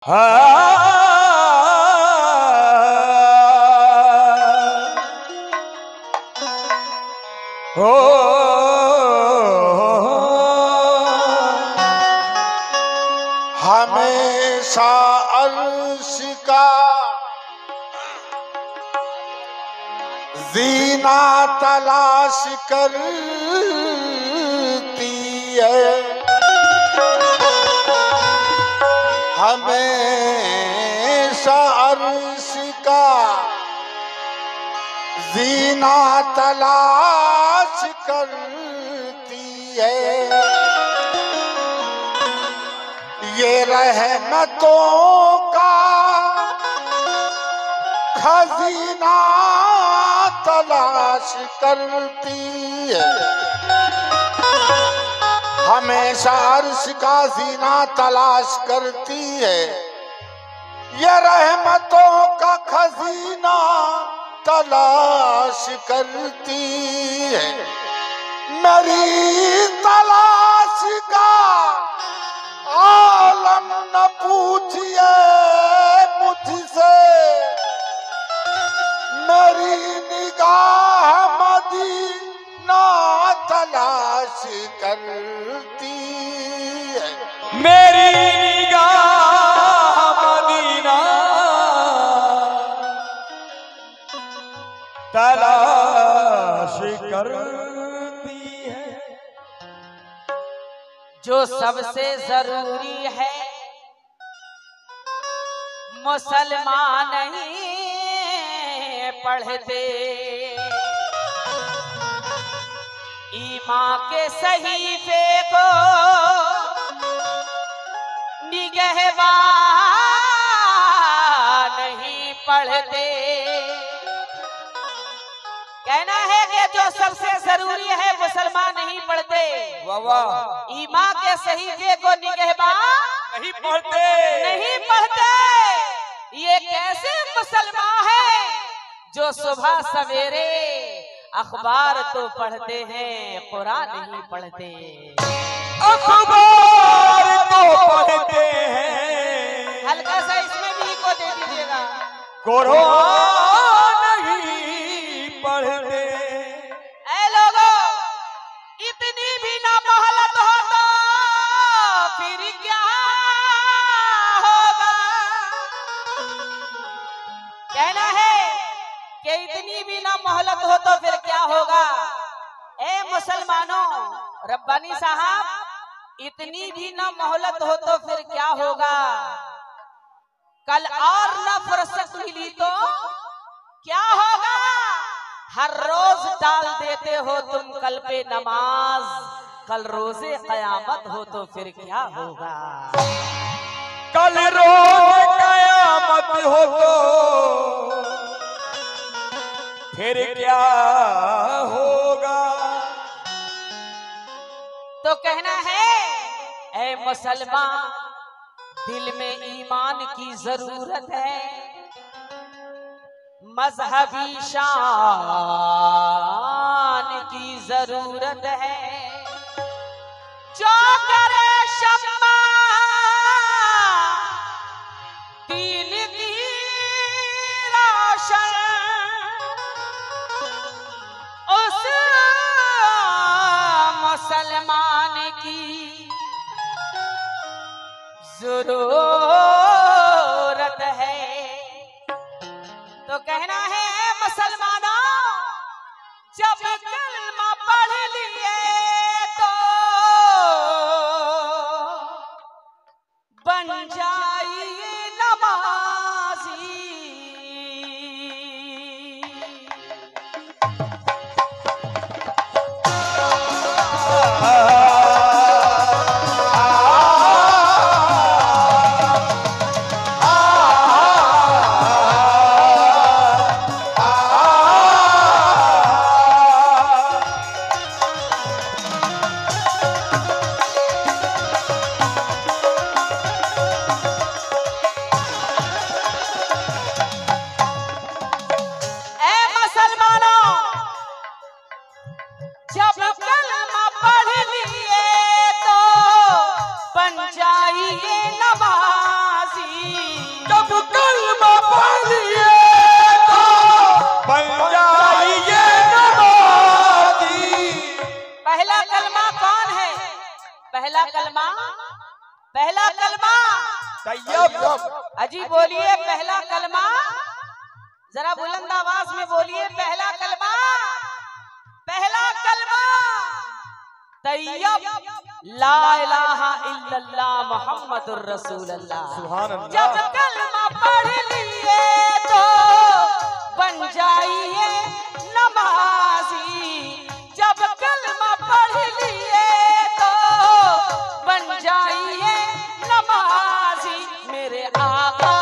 हो हमेशा अर्श का जीना तलाश करती है, हमेशा अर्श का जीना तलाश करती है। ये रहमतों का खजीना तलाश करती है, हमेशा अर्श का जीना तलाश करती है। ये रहमतों का खजीना तलाश करती है। मेरी तलाश का आलम न पूछिए मुझसे, मेरी निगाह मदीना तलाश करती है। मेरी निगाह मदीना तलाश करती है। जो सबसे जरूरी है मुसलमान नहीं पढ़ते, ईमान के सहीफे को निगहबान नहीं पढ़ते। कहना है कि जो सबसे जरूरी है मुसलमान नहीं पढ़ते, ईमान के सहीफे को निगहबान नहीं पढ़ते, नहीं पढ़ते। ये कैसे मुसलमान है जो सुबह सवेरे अखबार तो पढ़ते हैं, कुरान नहीं पढ़ते। अखबार तो पढ़ते हैं, हल्का सा इसमें भी को दे दीजिएगा, कुरान नहीं पढ़ते। ऐ लोगों, इतनी भी ना मोहलत हो तो फिर क्या होगा। कहना है कि इतनी भी ना मोहलत हो तो फिर क्या होगा। ए मुसलमानों, रब्बानी साहब, इतनी भी ना मोहलत हो तो फिर क्या होगा। कल और ना फुर्सत मिली तो क्या होगा। हर रोज डाल देते हो तुम कल पे नमाज, कल रोजे कयामत हो तो फिर क्या होगा। कल रोज कयामत हो तो फिर क्या होगा। तो कहना है ऐ मुसलमान, दिल में ईमान की जरूरत है, मजहबी शान की जरूरत है। जो करे शम्मा दीन की रोशन, उस मुसलमान की जरूरत है। तो कहना है मुसलमानों, जब कलमा पढ़ लिए तो पहला कलमा, पहला कलमा तैयब। अजी बोलिए पहला कलमा, जरा बुलंद आवाज में बोलिए पहला कलमा, पहला कलमा तैयब ला इलाहा इल्लल्लाह मुहम्मदुर रसूलुल्लाह। सुभान अल्लाह। जब कलमा पढ़ लिए तो बन जाइए नमाजी, जब कलमा पढ़ लिए तो बन जाइए नमाजी। मेरे आका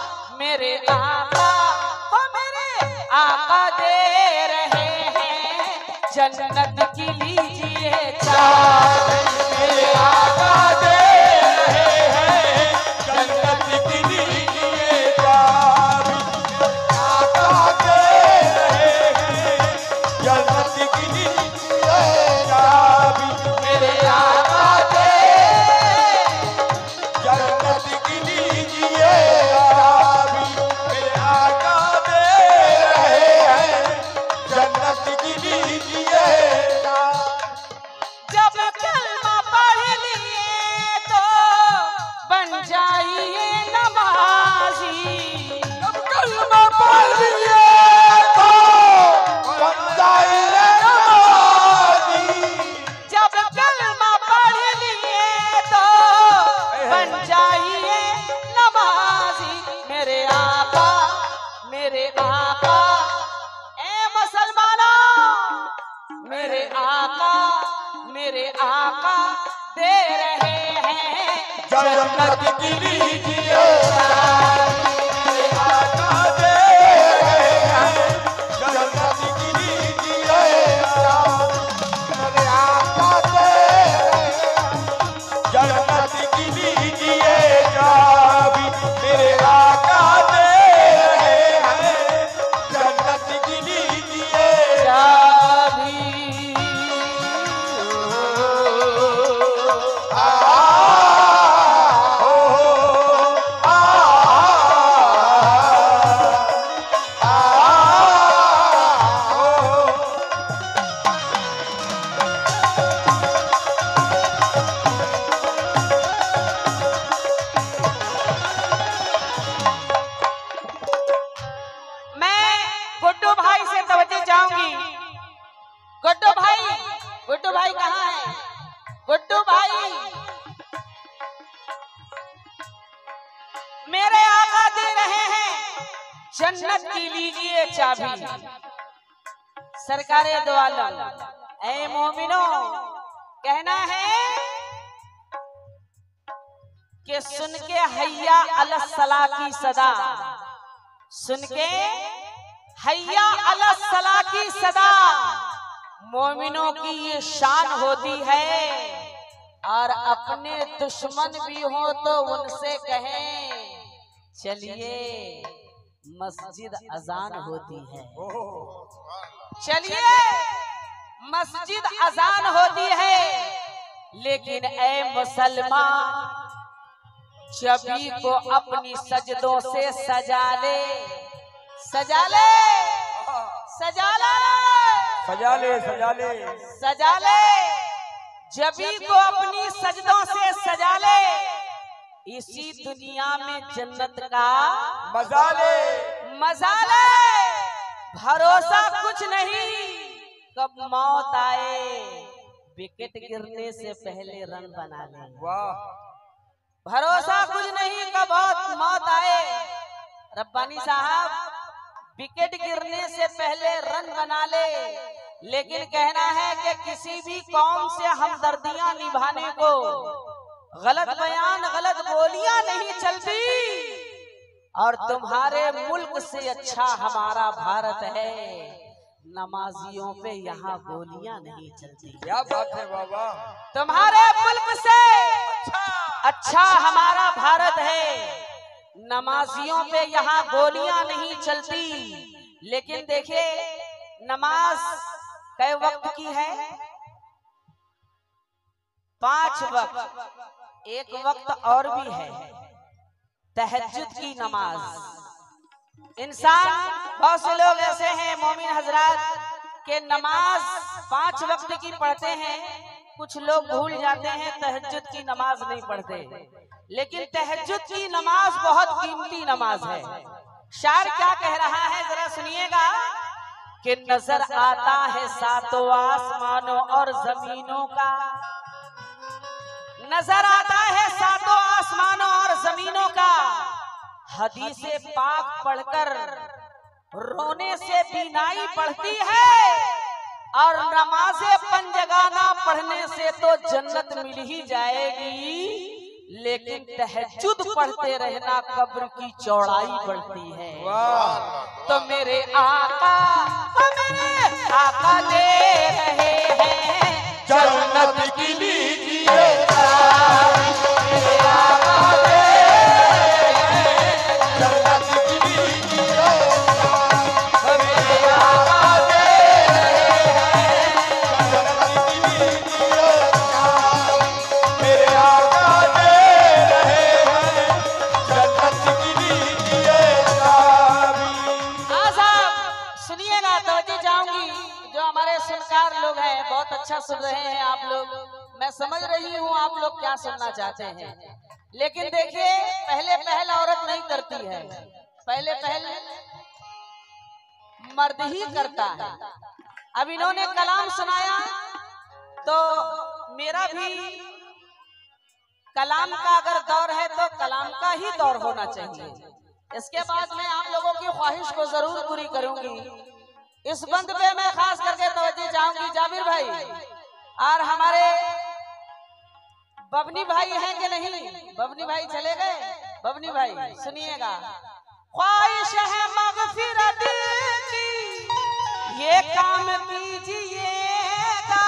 हो मेरे आका दे रहे हैं जन्नत की लीजिए चाबी। मेरे आका दे रहे हैं जन्नत की लीजिए चाबी। आका दे रहे हैं जन्नत की लीजिए चाबी। मेरे आका दे जन्नत की लीजिए चाबी। मेरे आका दे रहे हैं जन्नत की लीजिए चाबी। जब कलमा पढ़ लिए तो बन जाइए नमाजी, जब कलमा पढ़ लिए तो बन जाइए नमाजी। जब कलमा पढ़ लिए तो बन जाइए नमाजी। मेरे आका ए मुसलमानों, मेरे आका दे रहे हैं जन्नत की लीजिए चाबी। मेरे आका दे रहे हैं जन्नत की लीजिए चाबी। मेरे आका दे रहे हैं जन्नत की लीजिए चाबी। मेरे आका दे रहे हैं जन्नत की लीजिए चाबी। मैं गुड्डू भाई से तवज्जो चाहूंगी। गुड्डू भाई कहाँ है? गुड्डू भाई, मेरे आका दे रहे हैं जन्नत की लीजिए चाबी। सरकारे दो आलम, ऐ मोमिनो, कहना है कि सुन के हैया अलस सला की सदा, सुन के हैया अलस सला की सदा मोमिनों की ये शान होती है। और अपने दुश्मन भी हो तो उनसे कहें चलिए मस्जिद अजान होती है, चलिए मस्जिद अजान होती है। लेकिन ए मुसलमान, जबी को अपनी सजदों से सजा ले, सजा ले, सजा ले, सजा ले, सजा ले, सजा ले, जबी को अपनी सजदों से सजा ले। इसी दुनिया में जन्नत का मजा ले, मजा ले। भरोसा कुछ नहीं कब मौत आए, विकेट गिरने से पहले रन बना ले। वाह। भरोसा कुछ नहीं कब मौत आए। रब्बानी साहब, विकेट गिरने से पहले रन बना ले। लेकिन कहना है कि किसी भी कौम से हमदर्दियां निभाने को गलत बयान, गलत बोलियां नहीं चलती। और तुम्हारे मुल्क से अच्छा हमारा भारत है, नमाजियों पे यहाँ गोलियां नहीं चलती। क्या बात है बाबा। तुम्हारे मुल्क से अच्छा हमारा भारत है, नमाजियों पे यहाँ गोलियां नहीं चलती। लेकिन देखिए, नमाज कई वक्त की है? 5 वक्त। एक वक्त और भी है, तहज्जुद की नमाज। इंसान, बहुत से लोग ऐसे हैं मोमिन हजरात के नमाज 5 वक्त की पढ़ते हैं, कुछ लोग भूल जाते हैं, तहज्जुद की नमाज नहीं पढ़ते, लेकिन तहज्जुद की नमाज बहुत कीमती नमाज है। शायर क्या कह रहा है जरा सुनिएगा कि नजर आता है सातों आसमानों और जमीनों का, नजर आता है सातों आसमानों और जमीनों का, हदीसे पाक पढ़कर रोने से बीनाई बढ़ती है, और नमाज़े पंजगाना पढ़ने से तो जन्नत मिल ही जाएगी, लेकिन तहज्जुद पढ़ते रहना कब्र की चौड़ाई बढ़ती है। तो मेरे आका दे रहे हैं जन्नत की लीजिए अच्छा सुन रहे हैं आप लोग, मैं समझ रही हूँ आप लोग क्या सुनना चाहते हैं, लेकिन देखिए पहले पहल औरत नहीं करती है, पहले पहल मर्द ही करता है। अब इन्होंने कलाम सुनाया तो मेरा भी कलाम का अगर दौर है तो कलाम का ही दौर होना चाहिए। इसके बाद मैं आप लोगों की ख्वाहिश को जरूर पूरी करूंगी। इस बंद पे मैं खास करके तवज्जो चाहूंगी जाबिर भाई और हमारे बबनी भाई हैं कि नहीं, बबनी भाई चले गए, बबनी भाई सुनिएगा। ख्वाहिश है मगफिरत की ये काम कीजिएगा।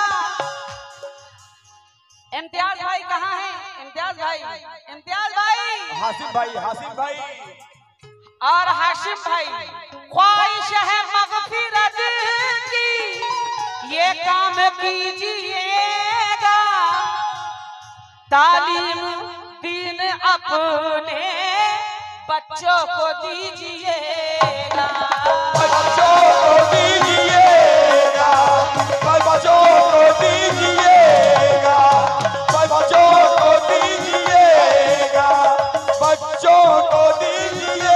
इम्तियाज भाई कहाँ हैं? इम्तियाज भाई, इम्तियाज भाई, हासिफ भाई, हासिफ भाई और हाशिम भाई। ख्वाहिश है मगफिरत की ये काम कीजिएगा, तालीम दीन अपने बच्चों को दीजिएगा, बच्चों को दीजिएगा, बच्चों को दीजिएगा, बच्चों को दीजिएगा, बच्चों को दीजिएगा।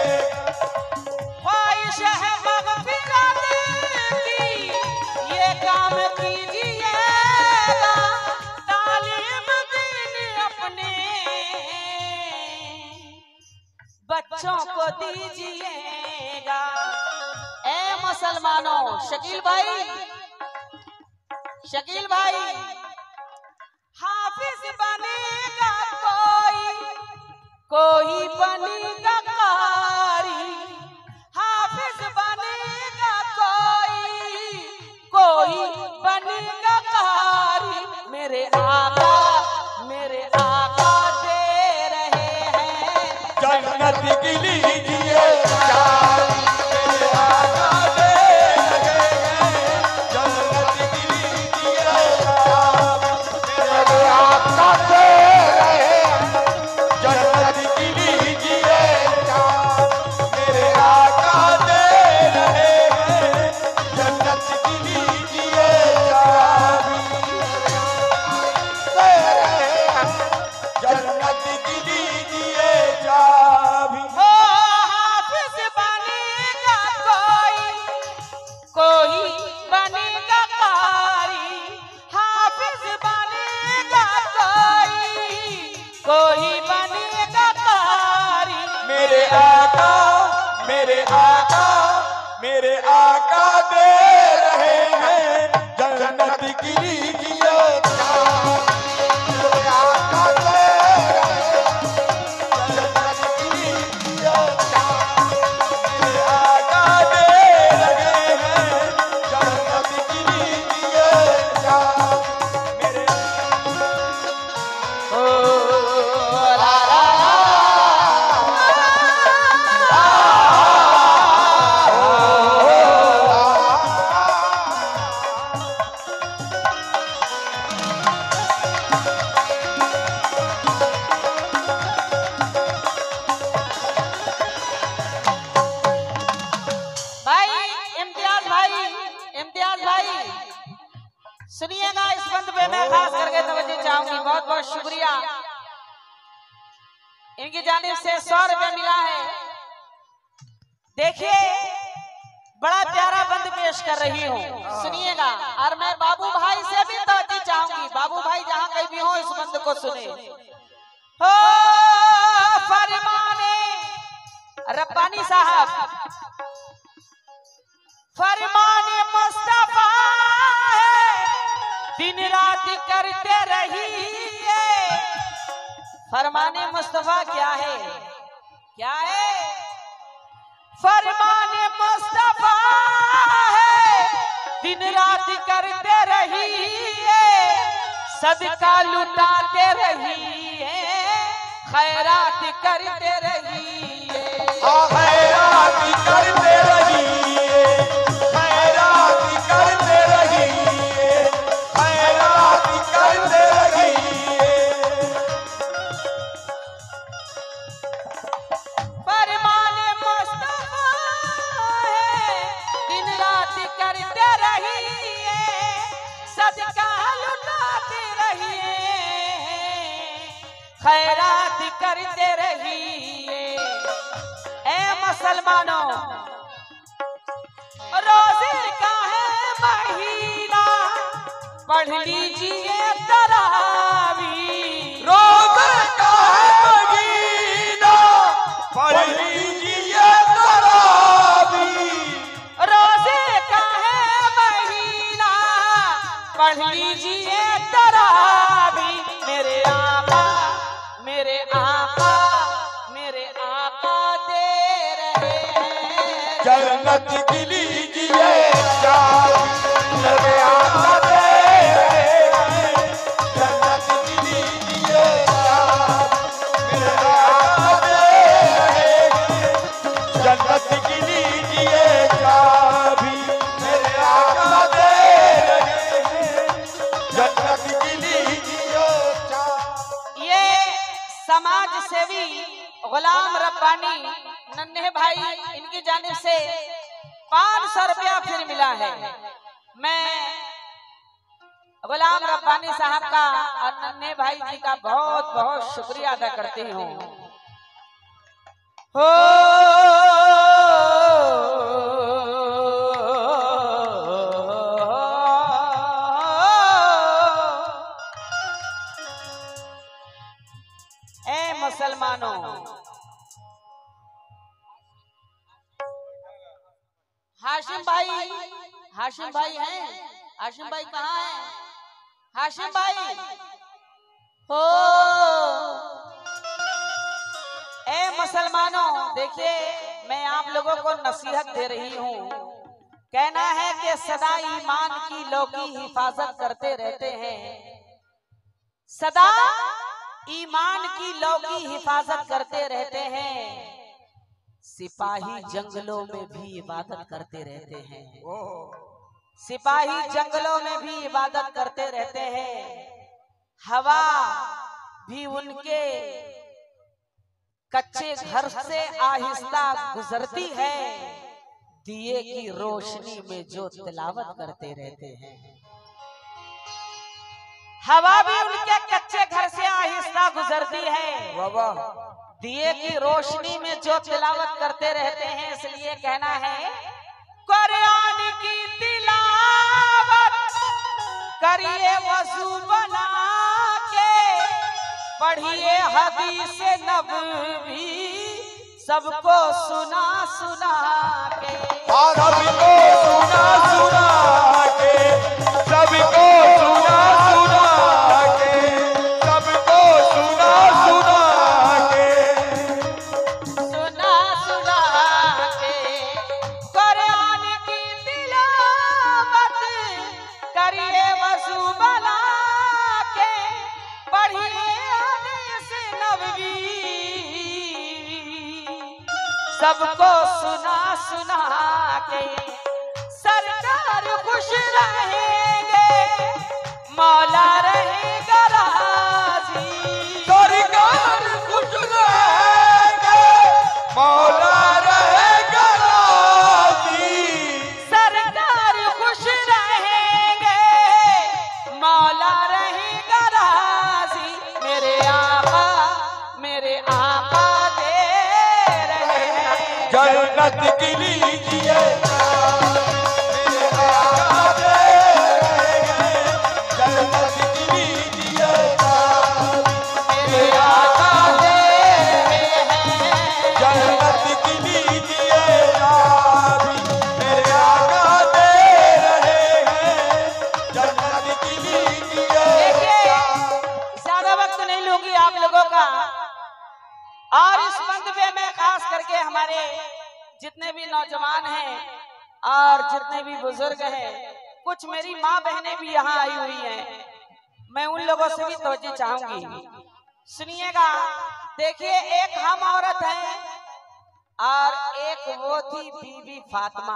ख्वाहिश है मगफिरत की ये काम कीजिएगा, तालीम दीन अपने बच्चों को दीजिएगा। ए मुसलमानों, शकील भाई, शकील भाई, हाफिज बनेगा कोई बनेगा कारी, हाफिज बनेगा कोई बनेगा कारी। मेरे आका दे रहे हैं जन्नत की लीजिए चाबी, मेरे आका दे रहे हैं जन्नत की लीजिए चाबी, मेरे आका दे रहे हैं जन्नत की लीजिए चाबी, मेरे आका दे रहे हैं जन्नत की लीजिए चाबी, दे रहे हैं जन्नत की लीजिए चाबी। हो हाफिज मैं खास करके तवज्जो चाहूंगी। बहुत बहुत शुक्रिया। इनकी जानिब से 100 रुपये मिला है। देखिए बड़ा प्यारा बंद पेश कर रही हूँ, सुनिएगा। और मैं बाबू भाई से भी तवज्जो चाहूंगी। बाबू भाई जहाँ कहीं भी हो इस बंद को सुने। हो फरमाने रब्बानी साहब, फरमाने मुस्तफा है दिन रात करते रहिए। फरमाने मुस्तफा क्या है? क्या है? फरमाने मुस्तफा है दिन रात करते रहिए, सदका लुटाते रहिए, खैरात करते रहिए। खैरात करते रहिए, खैरात करते रहिए, खैरात करते रहिए। फरमाने मुस्तफा है दिन रात करते रहिए, सदका लुटाते रहिए, खैरात करते रहिए। ए मुसलमानों, रोजे का है महीना, पढ़ लीजिए तरावी। रोज़े का है महीना, पढ़ लीजिए तरावी। रोजे का है महीना, पढ़ लीजिए तरावी। मेरे आका, मेरे आका, मेरे आका दे रहे हैं जन्नत की लीजिए चाबी, मेरे आका दे रहे हैं। जन्नत की लीजिए चाबी, मेरे आका दे रहे हैं। जन्नत की लीजिए चाबी, मेरे आका दे रहे हैं। जन्नत की लीजिए चाबी। ये समाज सेवी गुलाम रब्बानी नन्हे भाई, इनकी जानिब से 500 रुपया फिर मिला है। मैं गुलाम रब्बानी साहब का और नन्हे भाई जी का बहुत बहुत शुक्रिया अदा करती हूँ। हो ए मुसलमानों, हाशिम भाई, हाशिम भाई हैं? हाशिम भाई कहाँ हैं? हाशिम भाई हो। ए मुसलमानों, देखिए मैं आप लोगों को नसीहत दे रही हूँ। कहना है कि सदा ईमान की लौकी हिफाजत करते रहते हैं, सदा ईमान की लौकी हिफाजत करते रहते हैं। सिपाही जंगलों में भी इबादत करते रहते हैं, सिपाही जंगलों में भी इबादत करते रहते हैं। हवा भी उनके कच्चे घर से आहिस्ता गुजरती है, दिए की रोशनी में जो तिलावत करते रहते हैं। हवा भी उनके कच्चे घर से आहिस्ता गुजरती है, बाबा दिए की रोशनी में जो तिलावत करते रहते हैं। इसलिए कहना है कुरान की तिलावत करिए वज़ू बना के, पढ़िए हदीस नबवी सबको सुना सुना के। सबको सुना सुना के, सबको सुना सुना के, सबको सुना सुना के, सुना सुना के कुरान की तिलावत करिए वज़ू बना के, पढ़िए हदीस नबवी सबको सुना सुना के। सरकार खुश रहेंगे, मौला रहेगा राजी। सरकार खुश रहेंगे, मौला रहेगा राजी। सरकार खुश रहेंगे, मौला रहेगा जन्नत की लीजिए मेरे आका दे रहे हैं जन्नत की लीजिए मेरे आका दे रहे हैं जन्नत की लीजिए मेरे आका दे रहे हैं जन्नत की लीजिए। ज्यादा वक्त नहीं लूंगी आप लोगों का। और इस मंतव्य में खास करके हमारे जितने भी नौजवान हैं और जितने भी बुजुर्ग हैं, कुछ मेरी माँ बहनें भी यहाँ आई हुई हैं, मैं उन लोगों से भी तवज्जो चाहूंगी। सुनिएगा, देखिए, एक हम औरत हैं और एक वो थी बीबी फातिमा।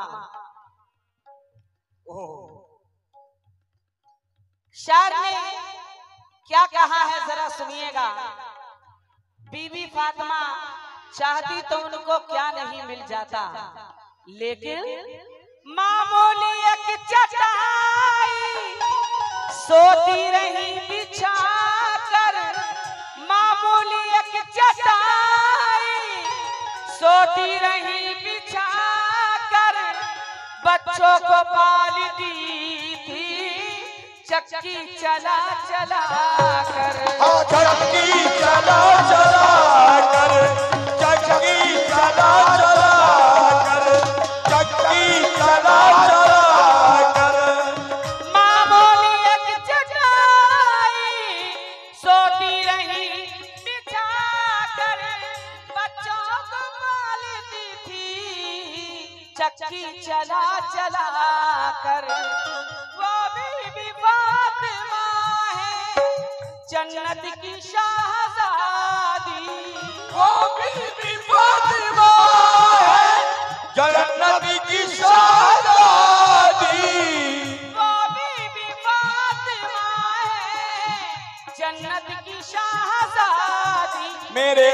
शायर ने क्या कहा है जरा सुनिएगा। बीबी फातिमा चाहती तो उनको क्या नहीं मिल जाता, लेकिन मामूली एक चटाई सोती रही बिछाकर, मामूली एक चटाई सोती रही बिछाकर, बच्चों को पालती थी चक्की चला चला कर। चक्की चला चला कर चक्की चला चला कर चक्की चला चला कर। मामूली एक चटाई सोती रही बिछाकर, बच्चों को पालती थी चक्की चला चला कर। वो बीबी फातिमा है जन्नत की शाहज़ादी, वो बीबी फातिमा है जन्नत की शाहज़ादी, वो बीबी फातिमा है जन्नत की शाहज़ादी। मेरे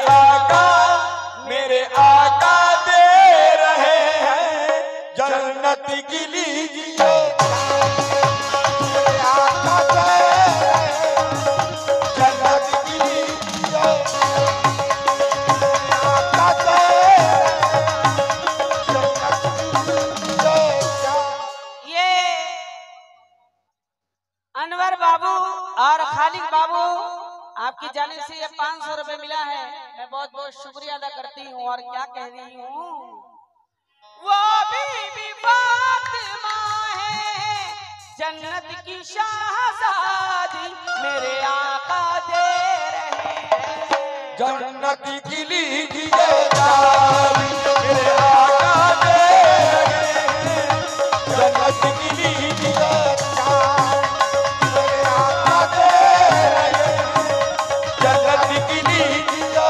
आका दे रहे हैं जन्नत की लीजिए मेरे आका दे रहे हैं जन्नत की लीजिए मेरे आका दे रहे हैं जन्नत की लीजिए। ये अनवर बाबू और खालिद बाबू, आपकी जानिब से ये 500 रुपए मिला है, मैं बहुत बहुत शुक्रिया अदा करती हूँ। और क्या कह रही हूँ, वो बीबी फातिमा है जन्नत की शाहज़ादी, मेरे आका दे रहे हैं जन्नत की लीजिए मेरे आका दे रहे हैं जन्नत की लीजिए मेरे आका दे रहे हैं जन्नत की लीजिए।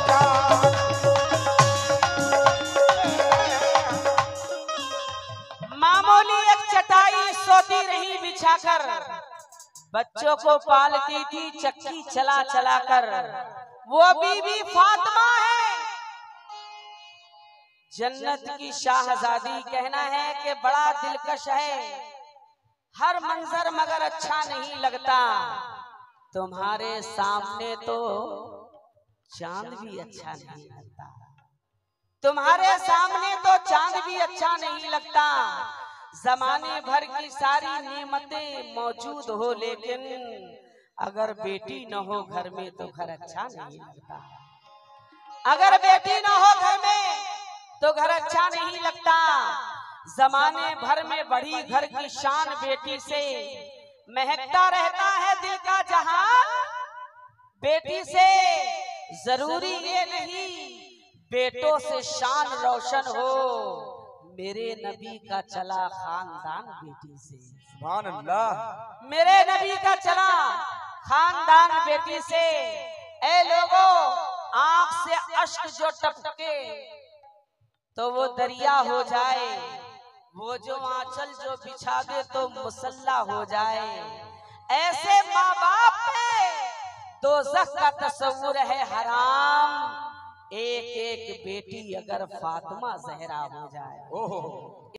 मामूली एक चटाई सोती रही बिछाकर, बच्चों को पालती थी चक्की चला चला कर। वो बीबी फातिमा है जन्नत की शाहज़ादी। कहना है कि बड़ा दिलकश है हर मंजर मगर अच्छा नहीं लगता, तुम्हारे सामने तो चांद भी अच्छा नहीं लगता, तुम्हारे सामने तो चांद भी अच्छा नहीं लगता। जमाने भर की सारी नेमतें मौजूद हो, लेकिन अगर बेटी न हो घर में तो घर अच्छा नहीं लगता। अगर बेटी न हो घर में तो घर अच्छा नहीं लगता। जमाने भर में बड़ी घर की शान बेटी से, महकता रहता है दिल का जहां बेटी से। जरूरी ये नहीं बेटों से शान रोशन हो, मेरे नबी का चला खानदान बेटी से। सुभान अल्लाह। मेरे नबी का चला खानदान बेटी से। ए लोगों, आंख से अश्क जो टपके तो वो दरिया हो जाए, वो जो आंचल जो बिछा दे तो मुसल्ला हो जाए। ऐसे माँ बाप पे दोज़ख का तस्वुर है हराम, एक एक बेटी अगर फातिमा ज़हरा हो जाए। ओहो।